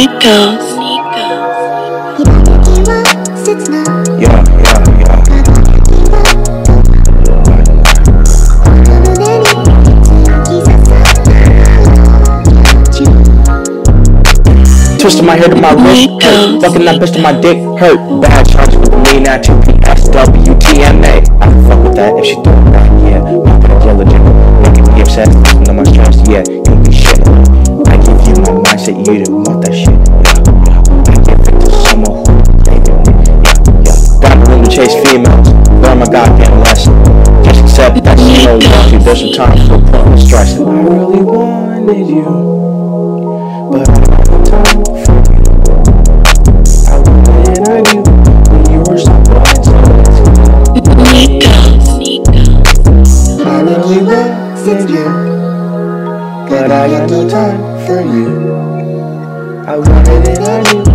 Nikos. Yeah. Twisting my hair to my wrist, hurt. Fucking that bitch to my dick, hurt. Bad charges with me now, 2PS, WTMA. I can fuck with that if she throw it back, yeah. My pet diligent, making me obsessed. No my stress, yeah, you be shit. I give you my mindset, you didn't want that shit, yeah. I give it to someone who they want it, yeah. Got room to chase females, learn my goddamn lesson. Just accept that she don't want you. There's some time for pointless stressing. I really wanted you, but I don't have time for you. I wanted and I knew when you were so blind, so I really wanted you, but I got no time for you. I wanted and I knew